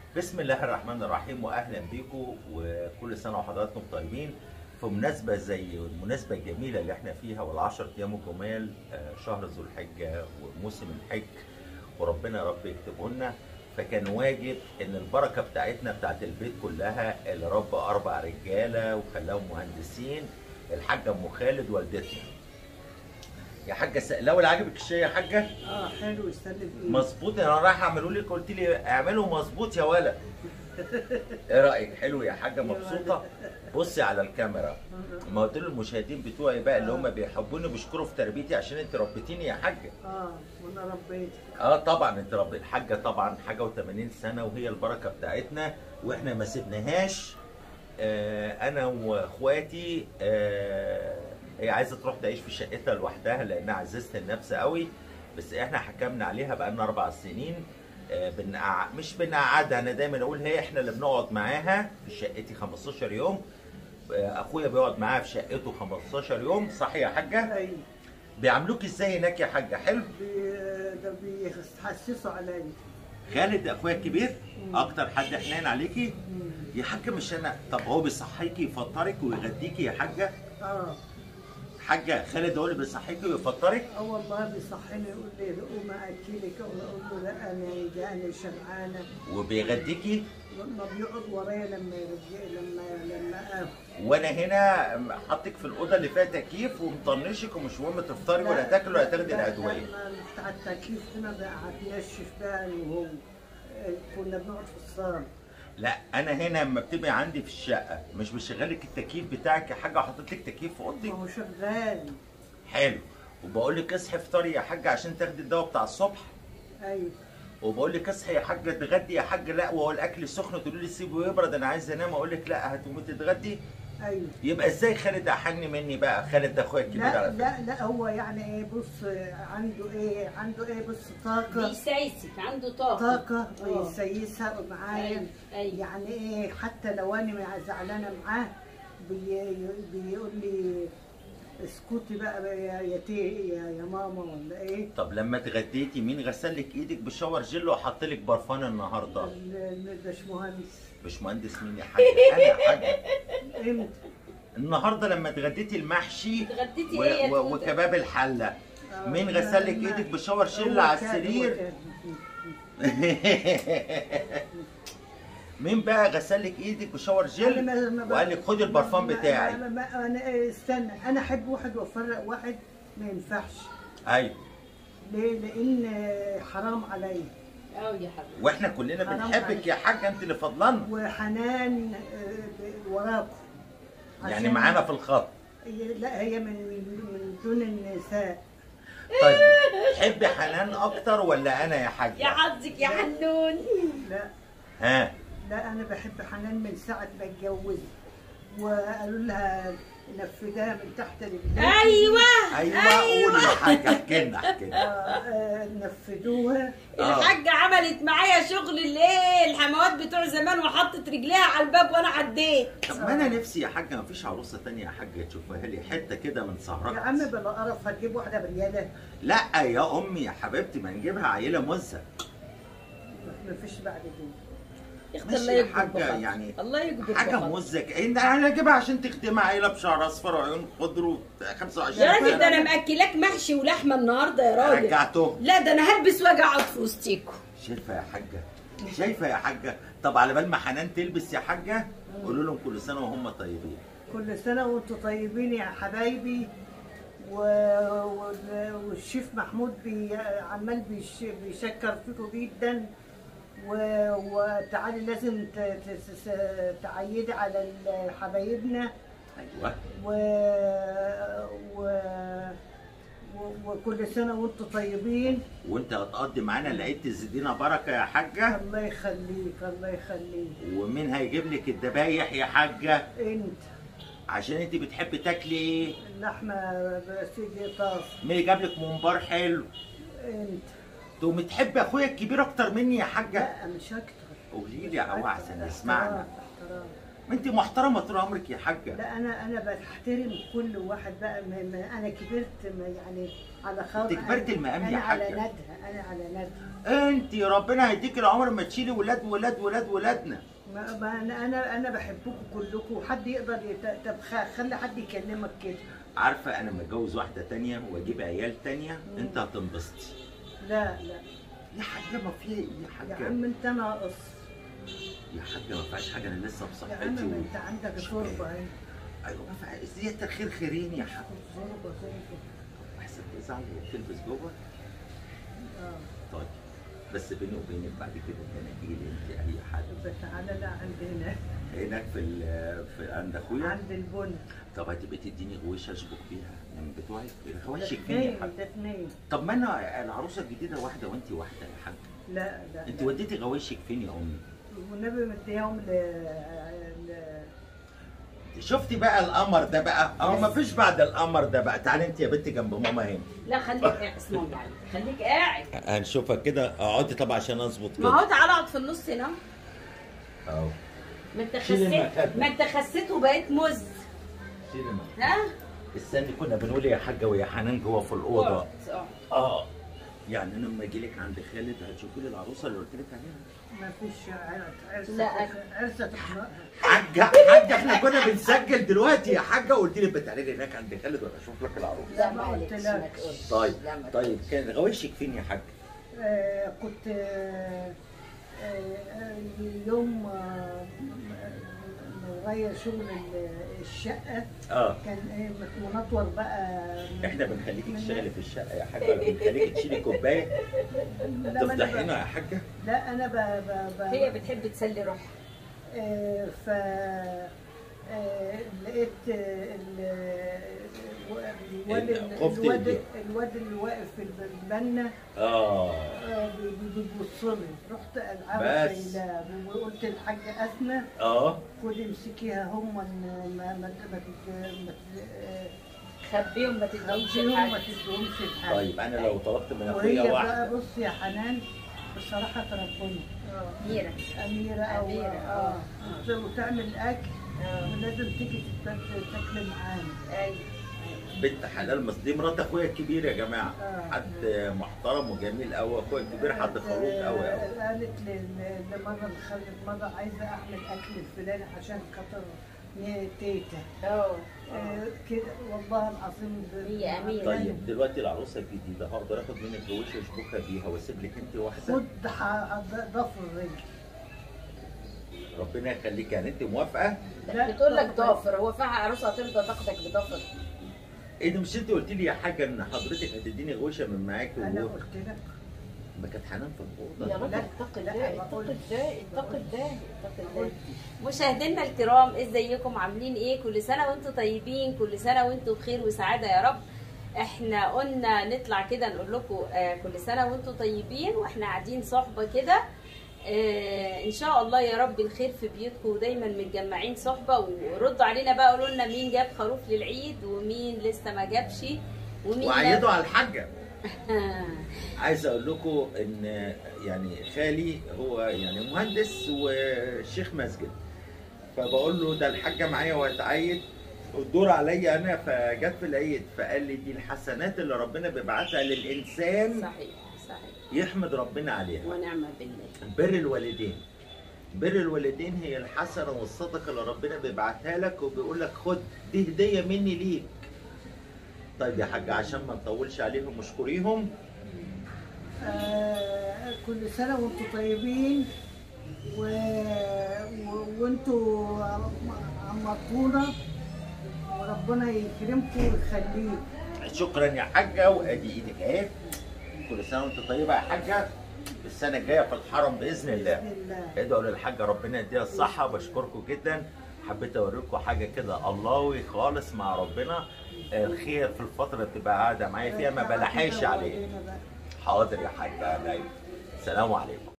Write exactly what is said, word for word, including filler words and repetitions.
بسم الله الرحمن الرحيم، واهلا بيكم وكل سنه وحضراتكم طيبين. في مناسبه زي المناسبه الجميله اللي احنا فيها والعشر ايام الجمال، شهر ذو الحجه وموسم الحج، وربنا يا رب يكتبه لنا. فكان واجب ان البركه بتاعتنا بتاعت البيت كلها اللي رب اربع رجاله وخلاهم مهندسين، الحاجه ام خالد والدتنا. يا حاجه س... الاول عجبك الشاي يا حاجه؟ اه حلو. استنى بايه؟ مظبوط. انا رايح اعمله لك، قلت لي اعمله مظبوط يا ولد. ايه رايك؟ حلو يا حاجه؟ مبسوطه؟ بصي على الكاميرا. ما قلت له المشاهدين بتوعي بقى اللي هم بيحبوني بيشكروا في تربيتي عشان انت ربيتيني يا حاجه. اه وانا ربيتك. اه طبعا انت ربيت الحاجه، طبعا حاجه وثمانين سنه وهي البركه بتاعتنا واحنا ما سيبناهاش. آه انا واخواتي. آه هي عايزه تروح تعيش في شقتها لوحدها لانها عزيزه النفس قوي، بس احنا حكمنا عليها بقى لنا اربع سنين. آه بنقع... مش بنقعدها، انا دايما اقول هي احنا اللي بنقعد معاها في شقتي خمستاشر يوم. آه اخويا بيقعد معاها في شقته خمستاشر يوم. صح يا حاجه؟ ايوه. بيعاملوك ازاي هناك يا حاجه؟ حلو؟ بي... ده بيحسسوا عليا. خالد اخويا الكبير اكتر حد حنين عليكي يا حاجه. مش انا. طب هو بيصحيكي يفطرك ويغديكي يا حاجه؟ اه حاجه خالد هو اللي بيصحيكي ويفطرك؟ اه والله بيصحيني يقول لي قوم اكلك، اقول له لا انا جعانه شبعانه. وبيغديكي؟ ما بيقعد ورايا لما يرجع لما لما اكل. وانا هنا حاطك في الاوضه اللي فيها تكييف ومطنشك ومش مهم تفطري ولا تاكلي ولا تاخدي الادويه. بتاع التكييف هنا بقى بينشف بقى وهو كنا بنقعد في الصاله. لا انا هنا لما بتبقي عندي في الشقه مش بشغلك التكييف بتاعك يا حاجه، وحاطط لك تكييف في اوضتك. ما هو شغال. حلو. وبقول لك اصحي افطري يا حاجه عشان تاخدي الدواء بتاع الصبح. ايوه. وبقول لك اصحي يا حاجه تتغدي يا حاجه. لا وهو الاكل سخن تقولي لي سيبه يبرد انا عايز انام، اقول لك لا هتقومي تتغدي. ايوه. يبقى ازاي خالد احن مني بقى؟ خالد ده اخويا الكبير لا على فكره. لا لا هو يعني ايه، بص عنده ايه عنده ايه بص طاقه. بيسيسك، عنده طاقه. طاقه ويسيسها معايا. أيوة. يعني ايه، حتى لو انا زعلانه معاه بي بيقول لي اسكتي بقى يا يا تي يا, يا ماما ولا ايه. طب لما اتغديتي مين غسل لك ايدك بشاور جل وحط لك برفان النهارده؟ الباشمهندس. باشمهندس مين يا حاجه؟ انا يا حاجه. امتى؟ النهارده لما اتغديتي المحشي اتغديتي و... ايه و... وكباب الحله، مين غسل لك ايدك بشاور جل على السرير؟ مين بقى غسل لك ايدك بشاور جل وقال لك خدي البرفان بتاعي؟ انا استنى، انا احب واحد وافرق واحد ما ينفعش. ايوه. ليه؟ لان حرام عليا. اه يا حبيبي. واحنا كلنا بنحبك يا حاجه، انت اللي فضلنا. وحنان وراكم يعني معانا في الخط. لا هي من من دون النساء. طيب تحبي حنان اكتر ولا انا يا حاجه؟ يا حظك يا حنون. لا ها. لا انا بحب حنان من ساعه ما اتجوزت، وقالوا لها نفذها من تحت رجليها. ايوه ايوه قولي يا حاجه، احكي لنا احكي لنا. نفذوها. الحاجه عملت معايا شغل الايه الحموات بتوع زمان وحطت رجليها على الباب وانا عديت. طب ما انا نفسي يا حاجه ما فيش عروسه ثانيه يا حاجه تشوفها لي حته كده من سهرات. يا عم بلا قرف، هتجيب واحده برياله؟ لا يا امي يا حبيبتي ما نجيبها عيله مزه. مفيش بعد كده. اختي الله يكبر حاجه يعني الله يكبر حاجه مزه. انت انا اجيبها عشان تخدمها عيله بشعر اصفر وعيون خضر خمسة وعشرين يا راجل ده انا ماكلاك محشي ولحمه النهارده يا راجل. رجعته. لا ده انا هلبس واجي اقعد في وسطيكوا. شايفه يا حاجه؟ شايفه يا حاجه؟ طب على بال ما حنان تلبس يا حاجه قولوا لهم كل سنه وهم طيبين. كل سنه وانتم طيبين يا حبايبي. و... والشيف محمود بي... عمال بيش... بيشكر فيكم جدا. و... وتعالي لازم ت... ت... تعيدي على حبايبنا. ايوه. و... و... وكل سنه وانتم طيبين. وانت هتقضي معانا العيد تزيدينا بركه يا حاجه. الله يخليك الله يخليك. ومين هيجيب لك الذبايح يا حاجه؟ انت. عشان انت بتحبي تاكلي ايه؟ اللحمه سيدي طاس. مين جاب لك ممبار حلو؟ انت. تقومي تحبي اخويا الكبير اكتر مني يا حاجه؟ لا مش اكتر. قولي لي يا هو عشان يسمعنا. احترام. انت محترمه طول عمرك يا حاجه. لا انا انا بحترم كل واحد بقى، ما ما انا كبرت ما يعني على خاطر. انت كبرت المقام يا انا على حاجه. ندها، انا على ندها. انت ربنا هيديك العمر ما تشيلي ولاد ولاد ولاد ولادنا. ما ما انا انا انا بحبكم كلكم، وحد يقدر يت- طب خ- خلي حد يكلمك كده. عارفه انا لما اتجوز واحده تانية واجيب عيال تانية انت هتنبسطي. لا لا يا حاجه ما في ايه يا يا حاجه؟ عم انت ناقص. يا حاجه ما فيهاش حاجه، انا لسه يا بصحتي عم و... ما انت عندك شوربه اهي. ايوه ما فيهاش زياده الخير خيرين يا حاجه. شوربه شوربه. احسن تزعل وتلبس جوه. اه طيب بس بيني وبينك بعد كده التناجيل انت اي حاجه يبقى تعالى لا عندنا هناك في ال- في عند اخويا. عند البن. طب هتبقي تديني غويشه اشبك بيها من بتوعك غواشك ده فين يا اثنين حاج؟ ده اثنين. طب ما انا العروسه الجديده واحده وانت واحده يا حاج. لا لا انت لا. وديتي غواشك فين يا امي؟ والنبي مديهم ل ل- شفتي بقى القمر ده بقى؟ اه ما فيش بعد القمر ده بقى. تعالي انت يا بنتي جنب ماما هنا. لا خليك قاعد، اسمه يعني خليك قاعد. هنشوفها كده. اقعدي طبعا عشان اظبط ما هو تعالى اقعد في النص هنا. اهو ما انت شيل خسيت، المخدة. ما انت خسيت وبقيت مز. شيلي المخدة. ها؟ استني كنا بنقول يا حاجه ويا حنان جوه في الاوضه. اقعد، اقعد. اه يعني انا لما اجي لك عند خالد هتشوفي لي العروسه اللي قلت لك عليها. ما فيش عرسه. لا. عرسه تخنقها. حاجه حاجه احنا كنا بنسجل دلوقتي يا حاجه وقلت لي بتعالي هناك عند خالد وانا اشوف لك العروسه. لا ما معلش قلت ما لك. تقولش. طيب لا ما طيب تقولش. كان غواشك فين يا حاج؟ آه كنت آه آه يوم آه نغير شغل ال- الشقه. اه كان ايه منطور بقى. احنا بنخليكي من- تشتغلي في الشقه يا حاجه، بنخليكي تشيلي كوبايه لا، ما أنا ب- تفضحينا يا حاجه. لا انا ب ب ب هي بتحب تسلي روحها. آه، ف آه، لقيت آه، ال- الواد الخفت الواد إيه؟ الواد اللي واقف في البنا اه آه، بي- بي- بيبص لي. رحت العبها بس. شايلاه وقلت للحاجه اسماء اه خدي امسكيها هم ما ما ما ما تد- ما تد- خبيهم ما تدهمش خبيهم ما الحاجة. تدهمش الحاجه. طيب انا لو طلبت من وهي اخويا بقى واحده. بص يا حنان بصراحه ربنا ميرا. أميرة أو أميرة، آه آه. وتعمل أكل آه. ولازم تيجي تت- تاكل معانا. ايوه. بنت حلال، بس دي مرات اخويا الكبير يا جماعه. آه. حد محترم وجميل قوي. اخويا الكبير حد خلوق قوي قوي. قالت ل- لمرة خالد مرة عايزة أعمل أكل الفلاني عشان خاطر يا تيتا. اه آه، كده والله العظيم. ب- هي أميرة. طيب دلوقتي العروسه الجديده هقدر اخد منك غوشه اشبكها بيها واسيب لك انت واحده؟ خد ح- ضفر الرجل. ربنا يخليك. يعني انت موافقه؟ لا، بتقول لك طبعاً. ضافر، هو فيها عروسه هترضى تاخدك بضافر؟ ايه ده؟ مش انت قلت لي يا حاجه ان حضرتك هتديني غوشه من معاكي أنا و... قلت لك. ما كانت حنان في يا الاوضه. رب لا، اتق لا، الله، ما اتق قلتش. الله، اتق الله، اتق الله. قلت. مشاهدينا الكرام، ازيكم عاملين ايه؟ كل سنه وانتم طيبين، كل سنه وانتم بخير وسعاده يا رب. احنا قلنا نطلع كده نقول لكم آه كل سنه وانتم طيبين، واحنا قاعدين صحبه كده. آه ان شاء الله يا رب الخير في بيوتكم ودايما متجمعين صحبه. وردوا علينا بقى، قولوا لنا مين جاب خروف للعيد ومين لسه ما جابش ومين وعيدوا على الحاجه. عايز اقول لكم ان يعني خالي هو يعني مهندس وشيخ مسجد، فبقول له ده الحاجه معايا وهتعيد والدور عليا انا، فجت في العيد فقال لي دي الحسنات اللي ربنا بيبعتها للانسان صحيح صحيح يحمد ربنا عليها. ونعم بالله. بر الوالدين. بر الوالدين هي الحسنه والصدقه اللي ربنا بيبعتها لك وبيقول لك خد دي هديه مني ليك. طيب يا حاجه عشان ما نطولش عليهم اشكريهم. آه، كل سنة وانتم طيبين و... و... وانتوا عمرتونا وربنا يكرمكم ويخليكم. شكرا يا حاجه، وادي ايدك اهي. كل سنه وانت طيبه يا حاجه. السنه الجايه في الحرم باذن الله. بإذن الله. ادعوا للحاجه ربنا يديها الصحه. بشكركم جدا. حبيت اوريكم حاجه كده اللهوي خالص مع ربنا. الخير في الفتره اللي بتبقى قاعده معايا فيها ما بلحقش عليه. حاضر يا حاجه. سلام عليكم.